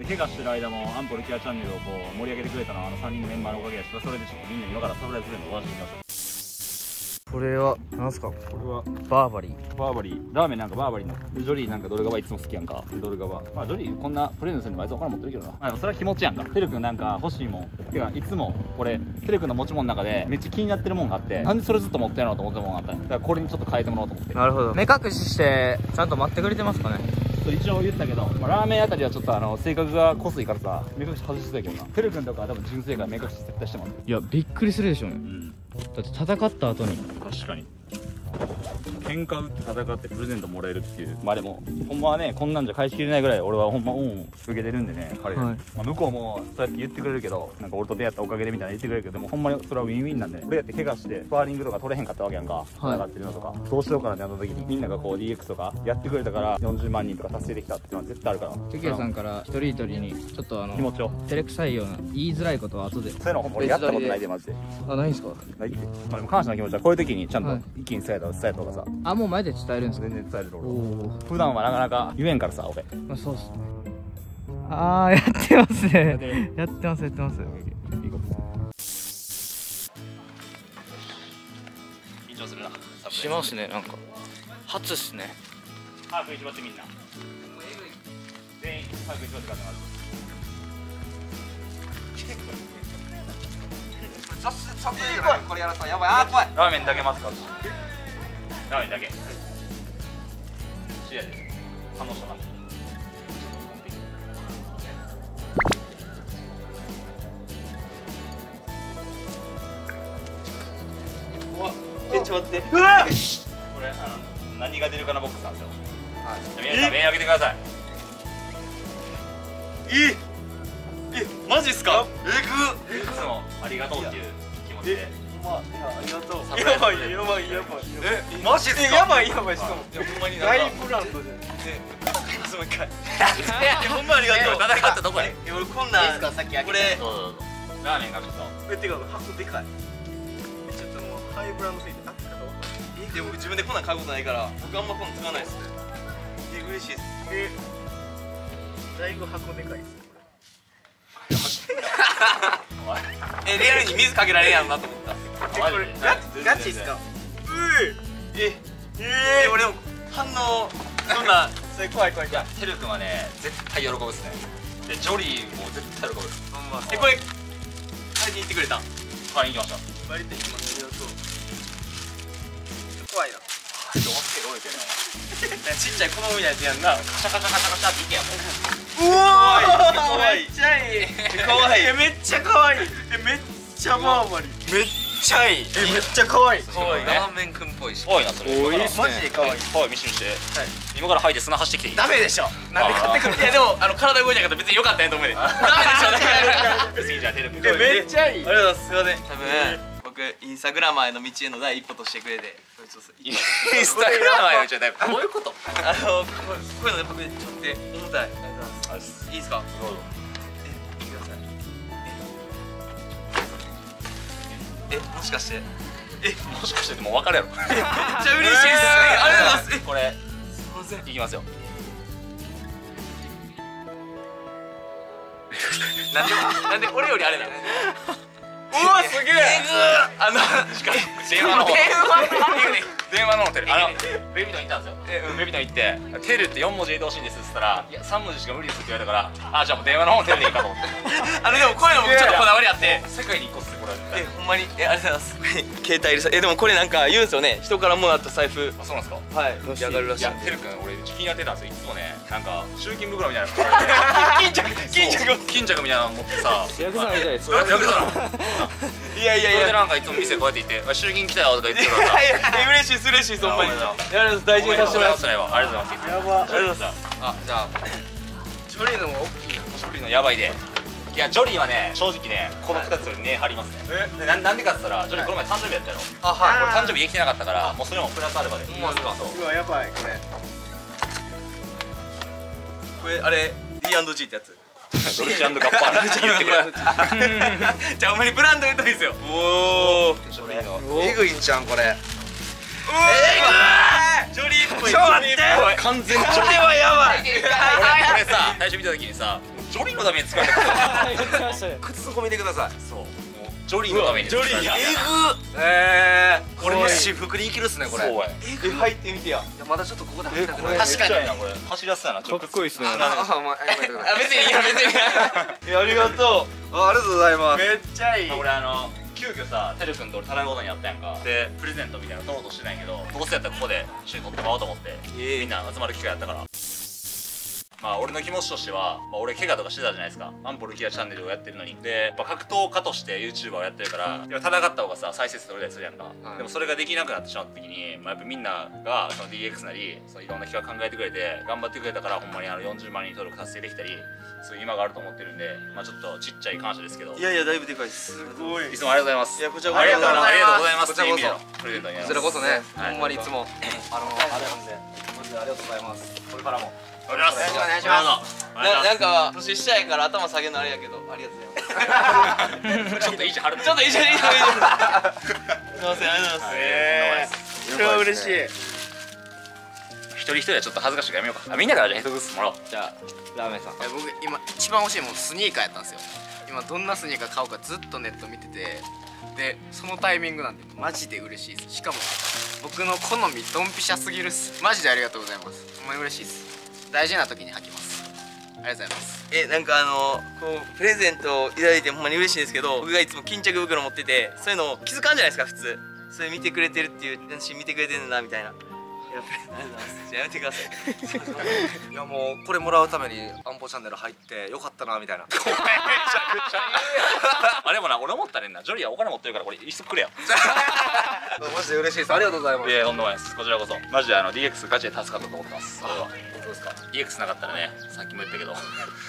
で怪我してる間もアンポルキアチャンネルをこう盛り上げてくれたのは3人のメンバーのおかげやし、それでちょっとみんなに今からサプライズプレゼントを渡してきました。 これはなんすか？これはバーバリー。 バーバリーラーメンなんかバーバリーのジョリーなんかドルガバいつも好きやんか。ドルガバまあジョリーこんなプレゼントするのあいつお金持ってるけどな。でもそれは気持ちやんか。てるくんなんか欲しいもんてかいつもこれてるくんの持ち物の中でめっちゃ気になってるもんがあって、なんでそれずっと持ってやろうと思ってるもんがあったんや。だからこれにちょっと変えてもらおうと思って。 なるほど。目隠ししてちゃんと待ってくれてますかね？ 一応言ったけど、まあ、ラーメンあたりはちょっと性格が濃すいからさ目隠し外してたけどな。てるくんとかは多分純正から目隠し絶対してもらう。 いやびっくりするでしょうね。だって戦った後に。 確かに喧嘩打って戦ってプレゼントもらえるっていう。まあでもほんまはねこんなんじゃ返しきれないぐらい俺はほんま恩を受けてるんでね彼ら、はい、まあ向こうもそうやって言ってくれるけど、なんか俺と出会ったおかげでみたいな言ってくれるけど、でもほんまにそれはウィンウィンなんで、俺やって怪我してスパーリングとか取れへんかったわけやんか、戦ってるのとか、どうしようかなってなった時にみんながこう DX とかやってくれたから40万人とか達成できたっていうのは絶対あるから。 関谷さんから一人一人にちょっと気持ちを照れくさいような言いづらいことは後で。 そういうのほんま俺やったことないでマジで。 あ、ないんすか？ ないって。まあでも感謝の気持ちはこういう時にちゃんと一気に伝えたらとかさ。 あ、もう前で伝えるんですか？ 全然伝える俺。普段はなかなか言えんからさ俺。 まあそうっすね。ああ、やってますね。やってます。 緊張するな。 しますね、なんか初っすね。 早く一番ってみんな。全員早く一番って勝ってます。さすがにこれやらさやばい。あー怖い。ラーメンだけますか？ラーメンだけ。知り合いで反応した感じ。ちょっと待って。うわっ。これ何が出るかなボックスなんですよ。はい。皆さん目開けてください。マジっすか？えぐ。いつもありがとうっていう気持ちで。まあありがとう。やばい。マジっすか？やばいしかも。ほんまに大ブランドで。買いますもう一回。ほんまありがとう。戦ったどこへ？俺こんなんこれラーメンがちょっと。てか箱でかい。ちょっともうハイブランドすぎてあったかどうか。でも自分でこんなん買うことないから僕あんまこんなん使わないですね。嬉しいです。だいぶ箱でかいです。リアルに水かけられんやろなと思った。これガチっすか？俺も反応そんなそれ怖い。いやてるくんはね絶対喜ぶっすね。でジョリーも絶対喜ぶ。これ買いに行ってくれた？買いに行きました。割と行きます。怖いな。ちっちゃい子供みたいなやつやんな。カシャカシャカシャカシャっていけやもん。うわーめっちゃいい。かわいい。めっちゃかわいい。めっちゃバーバリー。めっちゃいい。めっちゃかわいい。ラーメンくんっぽいし。かわいいなそれ。マジでかわいい。はい見せて。今から吐いて砂走ってきていい？ダメでしょ。なんで買ってくる？いやでも体動いたから別に良かったんやと思うで。ダメでしょ。次じゃあテレビ。めっちゃいい。ありがとうございます。すいません。多分僕インスタグラマーへの道への第一歩としてくれて。インスタグラマーへの道はどういうこと？こういうので僕ちょっと重たい。ありがとうございます。いいですか？どうぞ。見てください。もしかして？もしかしてでも分かるやろ。めっちゃ嬉しいです。ありがとうございます。これすみません。いきますよ。なんで俺よりあれなの？うわすげえ。電話のホテルベビーノン行ったんですよ。ベビーノン行って「テルって4文字で欲しいんです」っつったら「いや3文字しか無理です」って言われたから「あじゃあもう電話のホテルでいいかと思って。でもこういうの僕ちょっとこだわりあって世界に1個っすこれ。ほんまにありがとうございます。携帯入れさでもこれなんか言うんですよね。人からもらった財布。あそうなんですか？はいのし上がるらしい。いやテル君俺気になってたんですよ。いつもねなんか集金袋みたいな巾着みたいなの持ってさヤクザみたいです。 いやそれでなんかいつも店こうやって行って「集金来たよ」とか言ってるからさ嬉しいほんまに。大事にさせてもらいます。ありがとうございます。やば。ありがとうございます。あじゃあジョリーのも大きいな。ジョリーのやばいで。いやジョリーはね正直ねこの2つよりね張りますね。なんでかっつったらジョリーこの前誕生日やったやろ。あはい。俺誕生日できてなかったからもうそれもプラスアルファで。うわやばいこれあれ D&G ってやつ。ドルチ&ガッパーナ言ってくれ。じゃあお前にブランド言ったらいいですよ。おおえぐいんちゃんこれ。 ジョリーっぽい。 ちょっと待って完全にこれはやばい。 俺さ最初見た時にさジョリーのために作られた言ってましたね。 靴底見てください。 そうもうジョリーのためにジョリーや。 これ私服に生きるっすねこれ。 そうや入ってみてや。 いやまだちょっとここで入ったくない。 確かになこれ走らせたなちょっとかっこいいですね。 お前やめてください。 別にいいよ別にいいよありがとありがとうございまう。めっちゃいい。 俺急遽さてるくんと俺棚ごとにやったやんかでプレゼントみたいなの取ろうとしてないけどどうせやったらここで一緒に取ってもらおうと思ってみんな集まる機会やったからまあ俺の気持ちとしては、俺怪我とかしてたじゃないですか。アンポルキアチャンネルをやってるのにで、やっぱ格闘家として YouTuber をやってるから戦った方がさ再生数取れたりするやんか、でもそれができなくなってしまった時に、やっぱみんながその DX なりそのいろんな企画考えてくれて頑張ってくれたからほんまに40万人登録達成できたりそういう今があると思ってるんで、ちょっとちっちゃい感謝ですけどいやいやだいぶでかいです。すごい。 いつもありがとうございます。 いやこちらありがとうございます。 こちらこそっていう意味でのプレゼントになります。 こちらこそね、 はいほんまにいつもあれなんでマジでありがとうございます。これからもお願いします。 お願いしますなんか年下やから頭下げるのあれやけどありがとうございます。 ちょっと意地張る。 ちょっと一緒にすいませんありがとうございます。これは嬉しい。 一人一人はちょっと恥ずかしいからやめようか。みんなからじゃあ一つずつもらおう。 じゃあラーメンさん。 僕今一番欲しいもんスニーカーやったんですよ。今どんなスニーカー買おうかずっとネット見てて、でそのタイミングなんでマジで嬉しいです。しかも僕の好みドンピシャすぎるっす。マジでありがとうございます。ほんまに嬉しいです。大事な時に履きます。ありがとうございます。 なんかこうプレゼントをいただいてほんまに嬉しいんですけど、僕がいつも巾着袋持っててそういうのを気づかんじゃないですか普通。それ見てくれてるっていう私見てくれてるんだなみたいな。やっぱりありがとうございます。じゃあやめてください。 いやもうこれもらうためにアンポチャンネル入ってよかったなみたいな。 めちゃくちゃあでもな俺思ったねんな。ジョリーはお金持ってるからこれ一足くれよ。 マジで嬉しいです。ありがとうございます。 いやとんでもないです。こちらこそマジでDX ガチで助かったと思ってます。それは本当ですか。 DX なかったらねさっきも言ったけど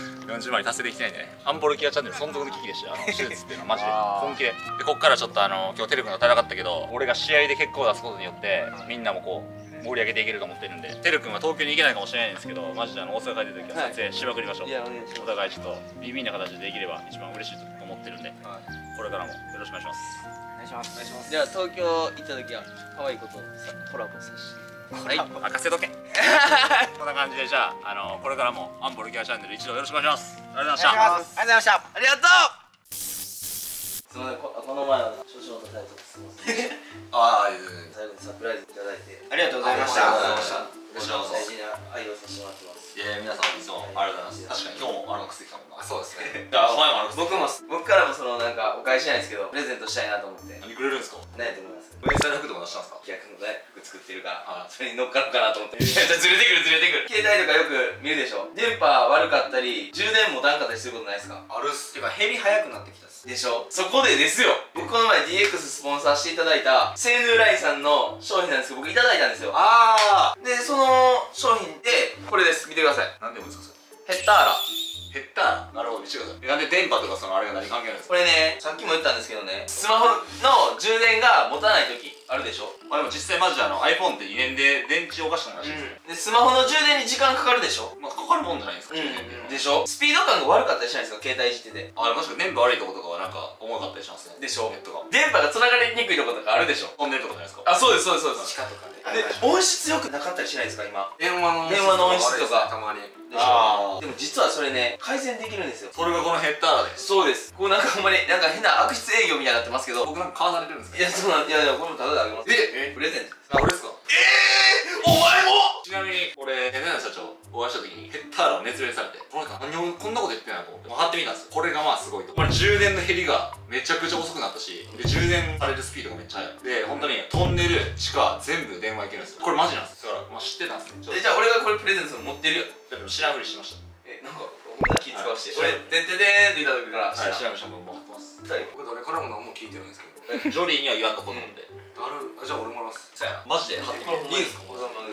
40万に達成できてないんでね。アンポルキアチャンネル存続の危機でしたよ。手術っていうのはマジで本気で。でこっからちょっと今日テル君と戦ったけど俺が試合で結果を出すことによってみんなもこう盛り上げていけると思ってるんで、てるくんは東京に行けないかもしれないんですけどマジで大阪帰ってる時は撮影しまくりましょう。 いやお願いします。 お互いちょっとビビンな形でできれば一番嬉しいと思ってるんで、これからもよろしくお願いします。 お願いします。お願いします。 じゃあ東京行った時は可愛いことさコラボさせて。はい。 任せとけ。こんな感じでじゃあこれからもアンポルキアチャンネル一度よろしくお願いします。ありがとうございました。 ありがとうございました。 ありがとう。すみません、この前は少々のタイトルすみません。 ああ最後にサプライズいただいてありがとうございました。 こちらこそ。 大事な愛をさせてもらってます。 いや皆さんいつもありがとうございます。確かに今日も薬来たもんな。 そうですね。 じゃあ前も僕からもなんかお返しじゃないですけどプレゼントしたいなと思って。 何くれるんですか。 何やと思います？ 迷彩の服とか出したんですか。 逆のね服作ってるからそれに乗っかるかなと思って。いやずれてくる。携帯とかよく見るでしょ。電波悪かったり充電持たんかったりすることないですか？ あるっす。 てか減り早くなってきたっす。 でしょ。そこでですよ。僕この前 DX スポンサーしていただいたセーヌーラインさんの商品なんですけど僕いただいたんですよ。 あでその商品でこれです。見てください。 なんでもいいですか。 ヘッダーラ。 減ったなるほど見てください。なんで電波とかそのあれが何関係ないんですか。 これねさっきも言ったんですけどねスマホの充電が持たない時あるでしょ。 でも実際マジでiPhone って2年で電池おかしくなるらしいですよ。 でスマホの充電に時間かかるでしょ。 かかるもんじゃないですか。充電っていうのはでしょ。スピード感が悪かったりしないですか携帯いじってて。 確かに電波悪いとことかはなんか重かったりしますね。 でしょ。 ネットが電波が繋がりにくいとことかあるでしょ。 飛んでるとかじゃないですか。 あそうですそうです。 地下とかで。 で音質良くなかったりしないですか今。 電話の音質とかたまに。 でしょ。でも実はそれね改善できるんですよ。 それがこのヘッダーです。 そうです。こうなんかほんまになんか変な悪質営業みたいになってますけど。 僕なんか買わされてるんですか。 いやそうなんいやこれもタダであげます。プレゼント。 あ、俺ですか。 お前も。 ちなみに俺ヘナ社長お会いした時にヘッダーを熱弁されてこの人何をこんなこと言ってんのと思って貼ってみたんですよ。これがまあすごいと。これ充電の減りがめちゃくちゃ遅くなったしで充電されるスピードがめっちゃ速いで本当にトンネル地下全部電話いけるんですよ。これマジなんですよ。だからまあ知ってたんですね。 じゃあ俺がこれプレゼント持ってるよ。 でも知らんふりしてました。 なんかこんな気使わして俺でででーって言った時からはい、知らんふりしたもんもう貼ってます。 僕誰からも何も聞いてないんですけど。 ジョリーには言わんとこうと思って。 じゃあ俺もらいます。 そうやな。マジで貼ってみて。いいんですか。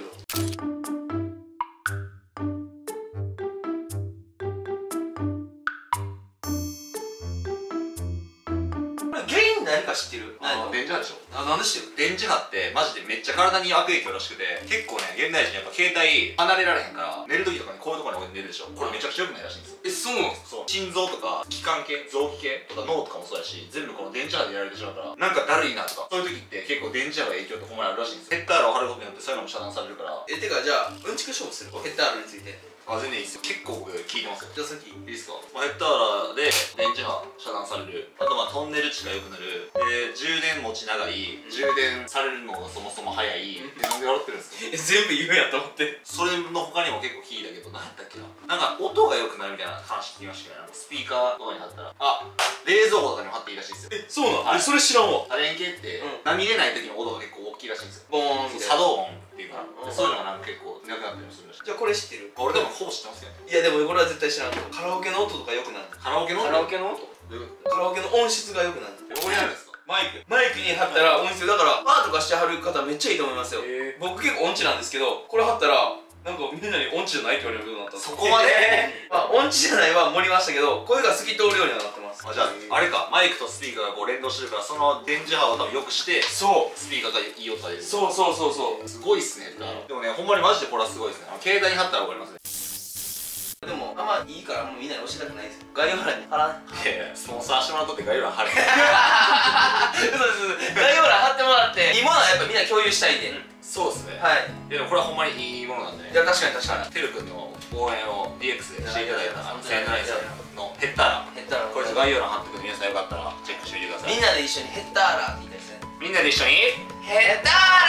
原因何か知ってる？ 電磁波でしょ。 なんで知ってる？ 電磁波ってマジでめっちゃ体に悪影響らしくて結構ね現代人やっぱ携帯離れられへんから寝る時とかにこういうところに置いて寝るでしょ。これめちゃくちゃ良くないらしいんですよ。 そうなんです。 そう心臓とか気管系、臓器系とか脳とかもそうやし、全部この電磁波でやられてしまったらなんかだるいなとか、そういう時って結構電磁波が影響ってほんまにあるらしいんですよ。ヘッダーラを貼ることによってそういうのも遮断されるから。 てかじゃあうんちく勝負するヘッダーラについて。 あ、全然いいっすよ。結構僕聞いてますよ。 じゃあ先いいっすか。ヘッダーラで電磁波遮断される。あとトンネル値が良くなる。充電持ち長い。充電されるのがそもそも早い。なんで笑ってるんですか。 全部言うやと思って。 それの他にも結構聞いたけど、何だっけな。なんか音が良くなるみたいな話聞きましたけど、スピーカーとかに貼ったら。あ、冷蔵庫とかにも貼っていいらしいですよ。 そうなん、 はいそれ知らんわ。 家電系って波出ない時の音が結構大きいらしいんですよ。 ボーンみたいな。 作動音っていうか、そういうのがなんか結構なくなったりもするらしい。 じゃあこれ知ってる？ 俺でもほぼ知ってますよね。 いやでもこれは絶対知らんけど、カラオケの音とか良くなる。 カラオケの音？ カラオケの音？ カラオケの音質が良くなる。 どこにあるんですか？ マイクに貼ったら音質だからバーとかしてはる方めっちゃいいと思いますよ。僕結構音痴なんですけど、これ貼ったらなんかみんなに音痴じゃないって言われるようになったんです。 そこまでまあ音痴じゃないは盛りましたけど、声が透き通るようにはなってます。 あ、じゃああれか、マイクとスピーカーがこう連動してるから、その電磁波を多分良くしてそうスピーカーがいい音が出る。 そうそうそうそう。 すごいっすね。でもね、ほんまにマジでこれはすごいっすね。携帯に貼ったら分かりますね。 でもあんまいいからもうみんなに教えたくないですよ。概要欄に貼らん。 いやいや、スポンサーしてもらっとって概要欄貼れ。 そうです。概要欄貼ってもらっていいものはやっぱみんな共有したいんで。 そうっすね。 はい。 いやでもこれはほんまにいいものなんでね。 いや確かに確かに。 てるくんの応援を DX でしていただいたセントライズのヘッダーラ。 ヘッダーラ。 これ概要欄貼ってくるんで、皆さんよかったらチェックしてみてください。 みんなで一緒にヘッダーラって言いたいですね。 みんなで一緒にヘッダーラ。